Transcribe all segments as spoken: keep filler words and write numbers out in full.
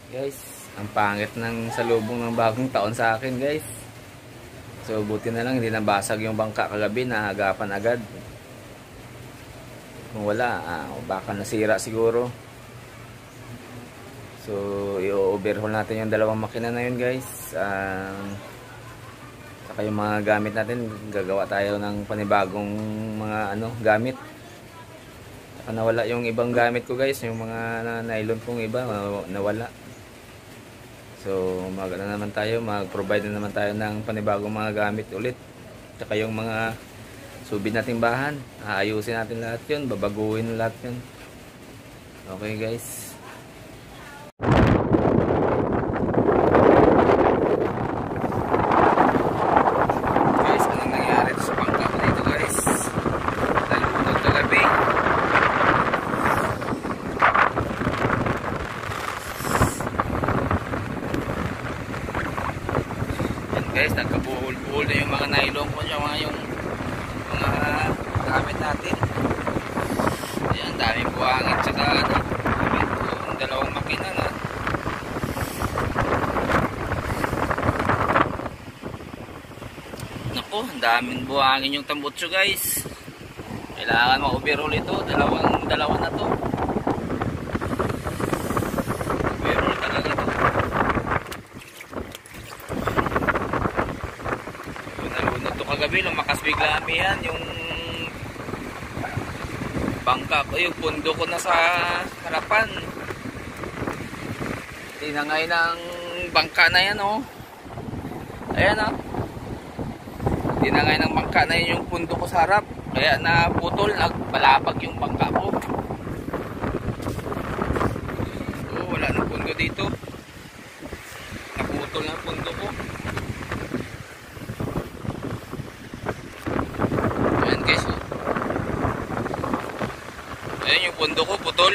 Guys, ang pangit ng salubong ng bagong taon sa akin, guys. So buti na lang hindi nabasag yung bangka kagabi, nahagapan agad. Kung wala, ah, baka nasira siguro. So i-overhaul natin yung dalawang makina na yun, guys. Um, saka yung mga gamit natin, gagawa tayo ng panibagong mga ano gamit. Saka nawala yung ibang gamit ko, guys, yung mga nylon kong iba nawala. So mag na naman tayo, mag-provide na naman tayo ng panibagong mga gamit ulit. Tsaka yung mga subid nating bahan, aayusin natin lahat yun, babaguhin lahat yun. Okay, guys. Guys, anong nangyari sa bangka ko dito, guys? Nalunod kagabi. Guys, nagkabuhol-buhol na yung mga nylon ko, yung mga yung mga gamit natin. Ayan, daming buhangin tsaka ano, yung dalawang makina na. Naku, daming buhangin yung tambutso, guys. Kailangan ma-overhaul ito, dalawang dalawa na to. Overhaul talaga to. Kagabi lumakas bigla yan yung bangka ko, yung pundo ko na sa harapan. Tinangay ng bangka na yan, oh. Ayan, oh. Tinangay ng bangka na yan yung pundo ko sa harap, kaya naputol, nagbalabag yung bangka ko. Oh, wala nang pundo dito, naputol na pundo ko. Guys, oh. Ayan yung pundo ko, putol.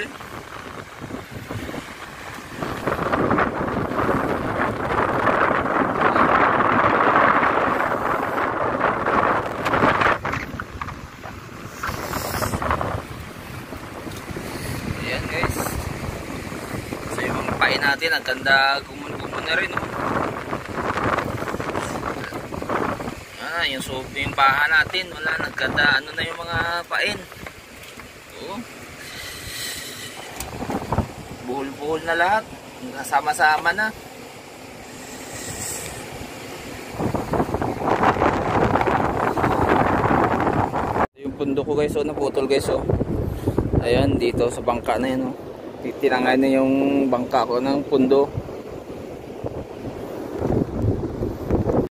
Ayan, guys. So yung mga pain natin, ang ganda gumun-gumun na rin, oh. Ah, yung soap, yung baha natin, wala, nagkanda ano na yung mga pain. Oo. Buhol-buhol na lahat, nasama-sama na. Yung pundo ko, guys, oh, naputol, guys, oh. Ayan, dito sa bangka na yan, oh. Tinangay na yung bangka ko ng pundo.